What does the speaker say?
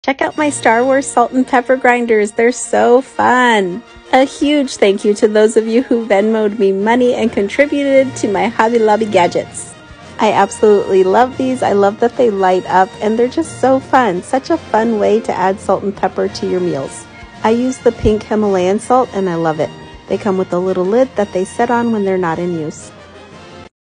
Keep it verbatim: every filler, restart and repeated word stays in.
Check out my Star Wars salt and pepper grinders. They're so fun. A huge thank you to those of you who Venmoed me money and contributed to my Hobby Lobby gadgets. I absolutely love these. I love that they light up and they're just so fun. Such a fun way to add salt and pepper to your meals. I use the pink Himalayan salt and I love it. They come with a little lid that they set on when they're not in use.